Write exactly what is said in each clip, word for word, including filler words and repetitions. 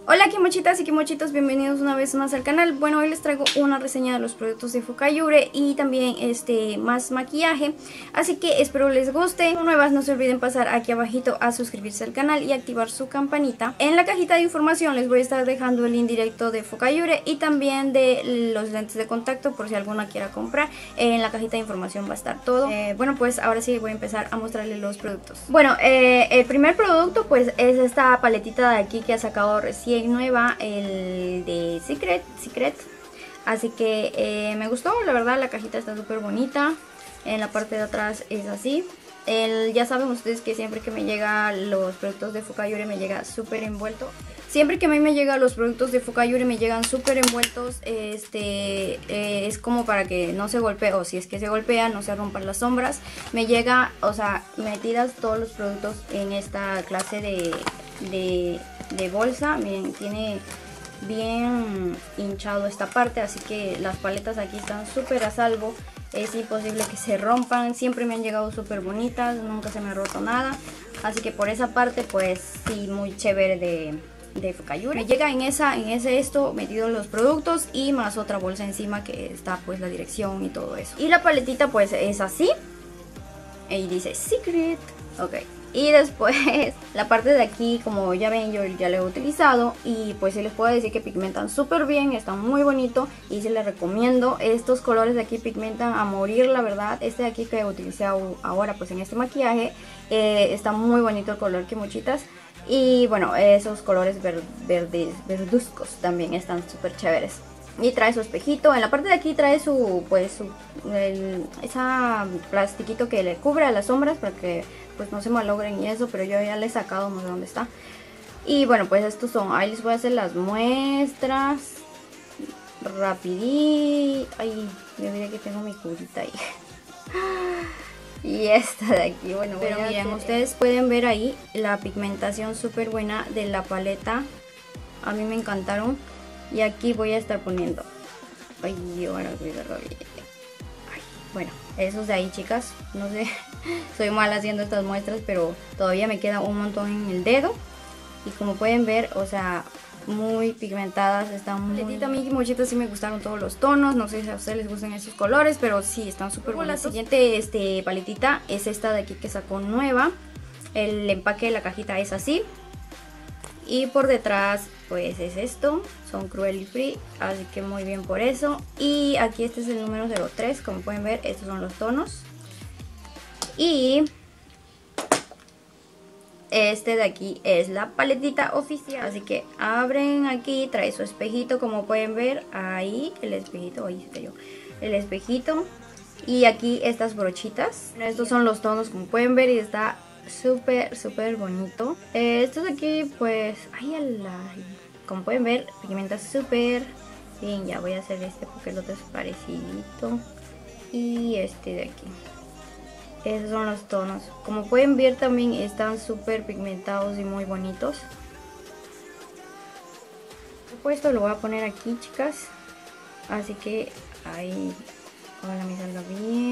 Hola kimochitas y kimochitos, bienvenidos una vez más al canal. Bueno, hoy les traigo una reseña de los productos de Fukayure y también este más maquillaje, así que espero les guste. Como nuevas, no se olviden pasar aquí abajito a suscribirse al canal y activar su campanita. En la cajita de información les voy a estar dejando el link directo de Fukayure y también de los lentes de contacto por si alguna quiera comprar. En la cajita de información va a estar todo. Eh, bueno, pues ahora sí voy a empezar a mostrarles los productos. Bueno, eh, el primer producto pues es esta paletita de aquí que ha sacado recién nueva, el de Secret, Secret. Así que eh, me gustó, la verdad. La cajita está súper bonita. En la parte de atrás es así. El, ya saben ustedes que siempre que me llegan los productos de Fukayure me llega súper envuelto. Siempre que a mí me llegan los productos de Fukayure me llegan súper envueltos. Este eh, es como para que no se golpee, o si es que se golpea, no se rompan las sombras. Me llega, o sea, metidas todos los productos en esta clase de, de, de bolsa. Miren, tiene bien hinchado esta parte, así que las paletas aquí están súper a salvo. Es imposible que se rompan, siempre me han llegado súper bonitas, nunca se me ha roto nada. Así que por esa parte pues sí, muy chévere de, de Fukayure. Me llega en esa en ese esto metidos los productos y más otra bolsa encima que está pues la dirección y todo eso. Y la paletita pues es así y dice Secret. Ok. Y después la parte de aquí, como ya ven, yo ya lo he utilizado y pues sí les puedo decir que pigmentan súper bien, están muy bonito y sí les recomiendo. Estos colores de aquí pigmentan a morir, la verdad. Este de aquí que utilicé ahora pues en este maquillaje, eh, está muy bonito el color, kimochitas. Y bueno, esos colores ver verdes, verduzcos también están súper chéveres. Y trae su espejito, en la parte de aquí trae su, pues, su, el, esa plastiquito que le cubre a las sombras para que pues no se malogren y eso, pero yo ya le he sacado, no sé dónde está. Y bueno, pues estos son, ahí les voy a hacer las muestras rapidí. Ay, me olvidé que tengo mi curita ahí. Y esta de aquí, bueno, pero miren, ustedes pueden ver ahí la pigmentación súper buena de la paleta. A mí me encantaron. Y aquí voy a estar poniendo. Ay, ahora cuidarlo bien. Ay, bueno, esos de ahí, chicas. No sé, soy mala haciendo estas muestras, pero todavía me queda un montón en el dedo. Y como pueden ver, o sea, muy pigmentadas. Están muy... A mí, kimochitas, sí me gustaron todos los tonos. No sé si a ustedes les gustan esos colores, pero sí, están súper bonitos. La siguiente este, paletita es esta de aquí que sacó nueva. El empaque de la cajita es así. Y por detrás pues es esto, son cruelty free, así que muy bien por eso. Y aquí este es el número cero tres, como pueden ver, estos son los tonos. Y este de aquí es la paletita oficial, así que abren aquí, trae su espejito, como pueden ver, ahí el espejito, ahí está yo, el espejito. Y aquí estas brochitas, estos son los tonos, como pueden ver, y está súper súper bonito. eh, estos de aquí pues ay, ala, como pueden ver pigmenta súper bien. Ya voy a hacer este porque el otro es parecidito. Y este de aquí, esos son los tonos, como pueden ver también están súper pigmentados y muy bonitos. Pues esto lo voy a poner aquí, chicas, así que ahí, ojalá me salga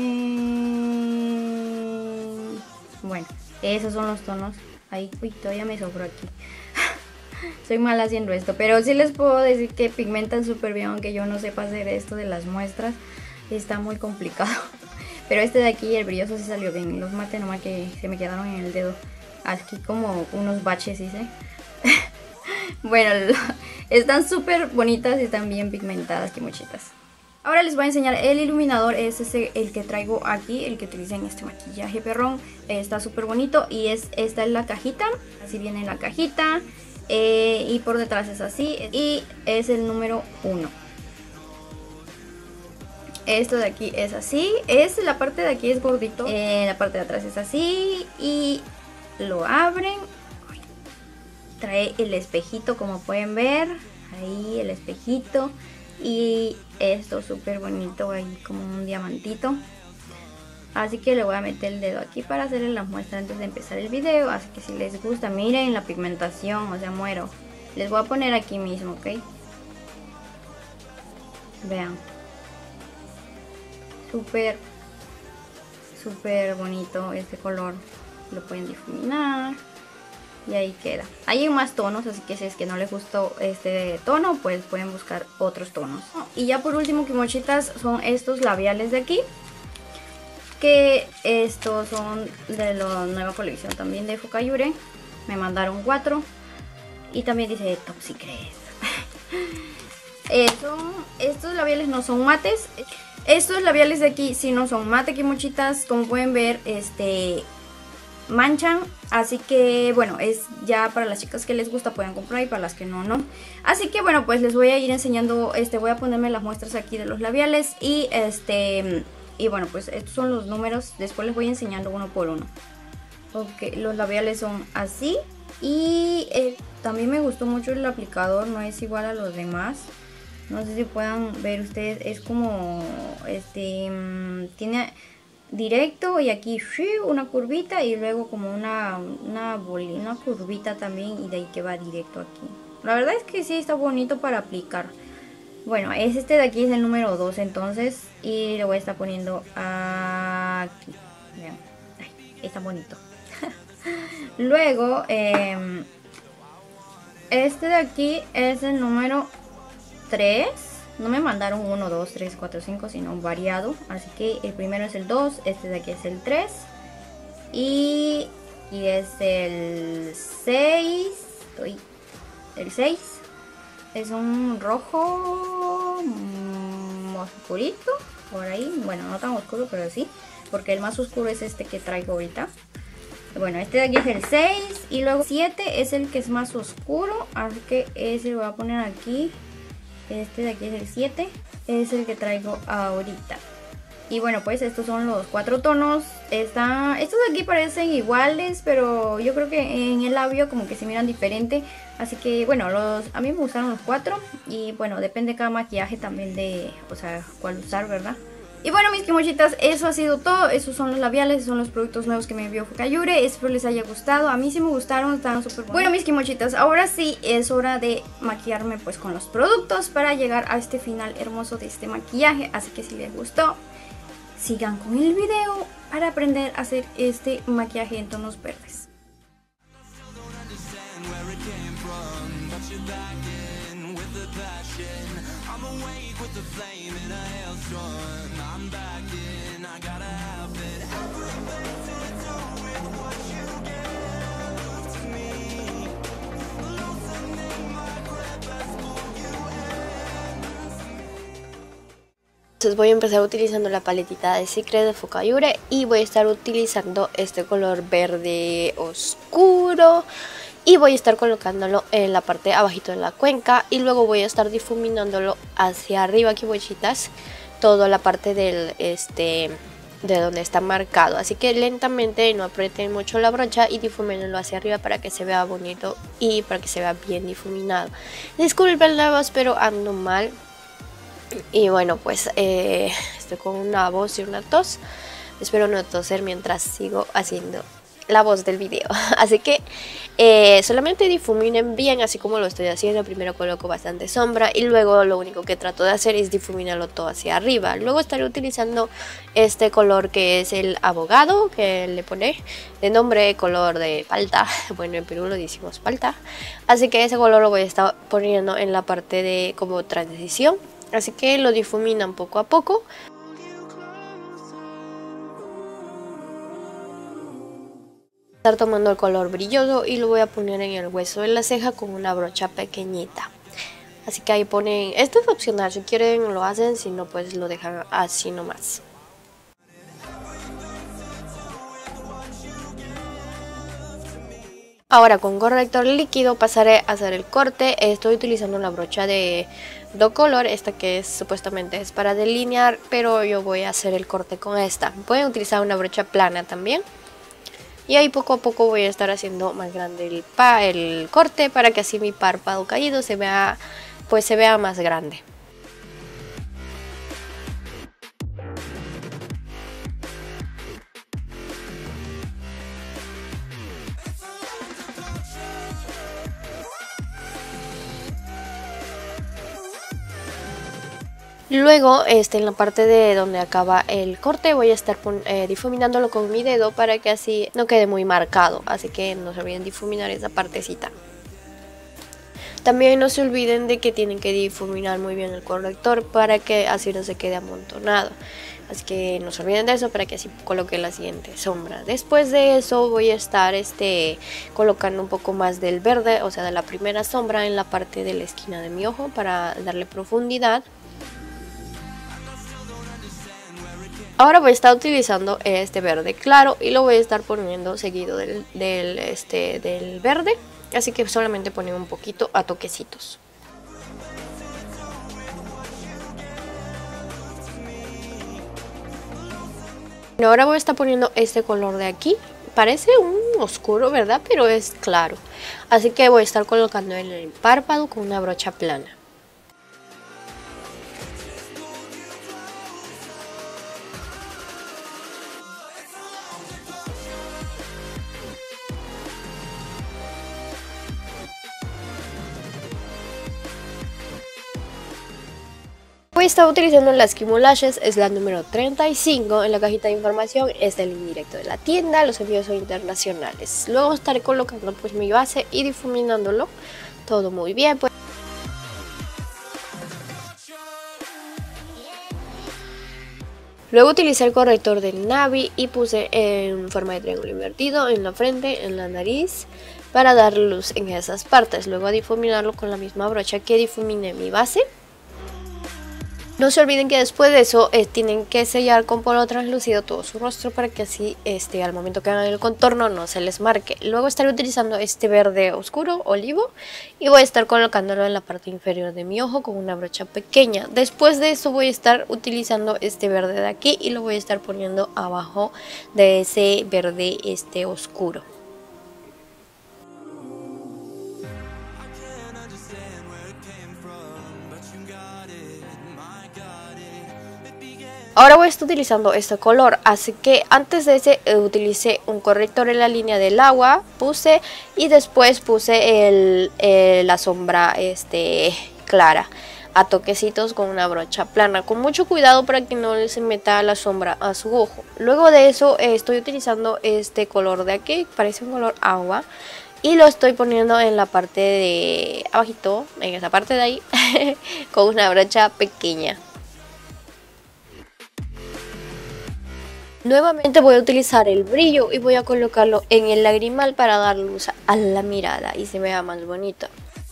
bien. Bueno, esos son los tonos. Ay, uy, todavía me sobró aquí. Soy mala haciendo esto, pero sí les puedo decir que pigmentan súper bien, aunque yo no sepa hacer esto de las muestras. Está muy complicado. Pero este de aquí, el brilloso, sí salió bien. Los mate nomás que se me quedaron en el dedo. Aquí como unos baches, hice. Bueno, están súper bonitas y están bien pigmentadas, kimochitas. Ahora les voy a enseñar el iluminador. Es ese, el que traigo aquí, el que utilicé en este maquillaje perrón. eh, Está súper bonito y es esta es la cajita. Así viene la cajita, eh, y por detrás es así. Y es el número uno. Esto de aquí es así. Es la parte de aquí es gordito, eh, la parte de atrás es así. Y lo abren. Trae el espejito, como pueden ver. Ahí el espejito. Y esto súper bonito, ahí como un diamantito. Así que le voy a meter el dedo aquí para hacerles la muestra antes de empezar el video. Así que si les gusta, miren la pigmentación, o sea, muero. Les voy a poner aquí mismo, ¿ok? Vean. Súper, súper bonito este color. Lo pueden difuminar. y ahí queda. Hay en más tonos, así que si es que no les gustó este tono, pues pueden buscar otros tonos. Y ya por último, kimochitas, son estos labiales de aquí, que estos son de la nueva colección también de Fukayure. Me mandaron cuatro y también dice Top Secret. eh, son, estos labiales no son mates. Estos labiales de aquí sí no son mate, kimochitas. Como pueden ver, este manchan, así que bueno, es ya para las chicas que les gusta pueden comprar y para las que no, no. Así que bueno, pues les voy a ir enseñando, este voy a ponerme las muestras aquí de los labiales y este y bueno, pues estos son los números, después les voy enseñando uno por uno. Ok, los labiales son así y eh, también me gustó mucho el aplicador, no es igual a los demás. No sé si puedan ver ustedes, es como este tiene directo y aquí una curvita y luego como una, una, una curvita también y de ahí que va directo aquí. La verdad es que sí está bonito para aplicar. Bueno, es este de aquí, es el número dos entonces, y le voy a estar poniendo aquí. Vean, ay, está bonito. Luego, eh, este de aquí es el número tres. No me mandaron uno, dos, tres, cuatro, cinco, sino un variado. Así que el primero es el dos, este de aquí es el tres. Y, y es el seis. Uy, el seis. Es un rojo mmm, oscurito, por ahí. Bueno, no tan oscuro, pero sí. Porque el más oscuro es este que traigo ahorita. Bueno, este de aquí es el seis. Y luego siete es el que es más oscuro. Así que ese lo voy a poner aquí. Este de aquí es el siete, es el que traigo ahorita. Y bueno, pues estos son los cuatro tonos. Está, estos de aquí parecen iguales, pero yo creo que en el labio como que se miran diferente. Así que bueno, los, a mí me gustaron los cuatro. Y bueno, depende de cada maquillaje también de, o sea, cuál usar, ¿verdad? Y bueno, mis kimochitas, eso ha sido todo. Esos son los labiales, esos son los productos nuevos que me envió Fukayure. Espero les haya gustado. A mí sí me gustaron, estaban súper buenos. Bueno, mis kimochitas, ahora sí es hora de maquillarme pues con los productos para llegar a este final hermoso de este maquillaje. Así que si les gustó, sigan con el video para aprender a hacer este maquillaje en tonos verdes. Entonces voy a empezar utilizando la paletita de Secret de Fukayure y voy a estar utilizando este color verde oscuro y voy a estar colocándolo en la parte abajito de la cuenca y luego voy a estar difuminándolo hacia arriba, aquí bochitas, toda la parte del este de donde está marcado, así que lentamente no aprieten mucho la brocha y difumínenlo hacia arriba para que se vea bonito y para que se vea bien difuminado. Disculpen la voz, pero ando mal. Y bueno, pues eh, estoy con una voz y una tos. Espero no toser mientras sigo haciendo la voz del video. Así que eh, solamente difuminen bien, así como lo estoy haciendo. Primero coloco bastante sombra y luego lo único que trato de hacer es difuminarlo todo hacia arriba. Luego estaré utilizando este color que es el abogado, que le pone de nombre color de palta. Bueno, en Perú lo decimos palta. Así que ese color lo voy a estar poniendo en la parte de como transición. Así que lo difuminan poco a poco. Estar tomando el color brilloso y lo voy a poner en el hueso de la ceja con una brocha pequeñita. Así que ahí ponen, esto es opcional, si quieren lo hacen, si no pues lo dejan así nomás. Ahora con corrector líquido pasaré a hacer el corte. Estoy utilizando la brocha de Do Color, esta que es, supuestamente es para delinear, pero yo voy a hacer el corte con esta. Pueden utilizar una brocha plana también. Y ahí poco a poco voy a estar haciendo más grande el, pa, el corte para que así mi párpado caído se vea, pues se vea más grande. Luego, este, en la parte de donde acaba el corte voy a estar eh, difuminándolo con mi dedo para que así no quede muy marcado, así que no se olviden difuminar esa partecita. También no se olviden de que tienen que difuminar muy bien el corrector para que así no se quede amontonado. Así que no se olviden de eso para que así coloque la siguiente sombra. Después de eso voy a estar este, colocando un poco más del verde, o sea de la primera sombra en la parte de la esquina de mi ojo para darle profundidad. Ahora voy a estar utilizando este verde claro y lo voy a estar poniendo seguido del, del, este, del verde. Así que solamente ponemos un poquito a toquecitos. Ahora voy a estar poniendo este color de aquí. Parece un oscuro, ¿verdad? Pero es claro. Así que voy a estar colocando en el párpado con una brocha plana. Voy a estar utilizando las Kimo Lashes, es la número treinta y cinco. En la cajita de información está el link directo de la tienda, los envíos son internacionales. Luego estaré colocando pues mi base y difuminándolo todo muy bien. Pues. Luego utilicé el corrector del Navi y puse en forma de triángulo invertido en la frente, en la nariz, para dar luz en esas partes. Luego a difuminarlo con la misma brocha que difuminé mi base. No se olviden que después de eso eh, tienen que sellar con polvo translúcido todo su rostro para que así este, al momento que hagan el contorno no se les marque. Luego estaré utilizando este verde oscuro, olivo, y voy a estar colocándolo en la parte inferior de mi ojo con una brocha pequeña. Después de eso voy a estar utilizando este verde de aquí y lo voy a estar poniendo abajo de ese verde este, oscuro. Ahora voy a estar utilizando este color, así que antes de ese eh, utilicé un corrector en la línea del agua, puse y después puse el, eh, la sombra este, clara a toquecitos con una brocha plana, con mucho cuidado para que no se meta la sombra a su ojo. Luego de eso eh, estoy utilizando este color de aquí, parece un color agua, y lo estoy poniendo en la parte de abajito, en esa parte de ahí, con una brocha pequeña. Nuevamente voy a utilizar el brillo y voy a colocarlo en el lagrimal para dar luz a la mirada y se vea más bonito.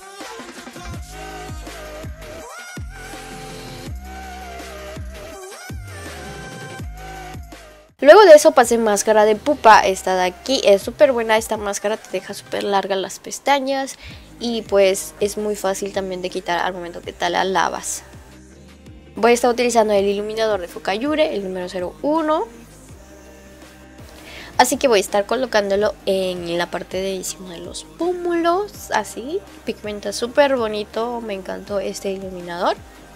Luego de eso pasé máscara de pupa, esta de aquí es súper buena, esta máscara te deja súper largas las pestañas y pues es muy fácil también de quitar al momento que te la lavas. Voy a estar utilizando el iluminador de Focallure, el número cero uno. Así que voy a estar colocándolo en la parte de encima de los pómulos, así, pigmenta súper bonito, me encantó este iluminador.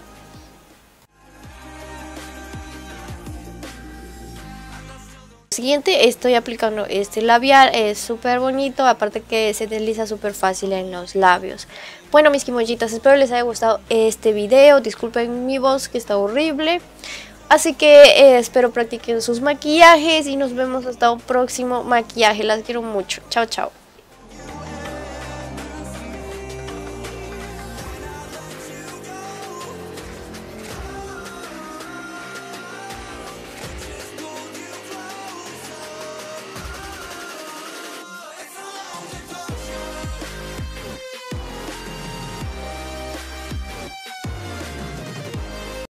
Siguiente estoy aplicando este labial, es súper bonito, aparte que se desliza súper fácil en los labios. Bueno mis kimojitas, espero les haya gustado este video, disculpen mi voz que está horrible. Así que eh, espero practiquen sus maquillajes y nos vemos hasta un próximo maquillaje. Las quiero mucho. Chao, chao.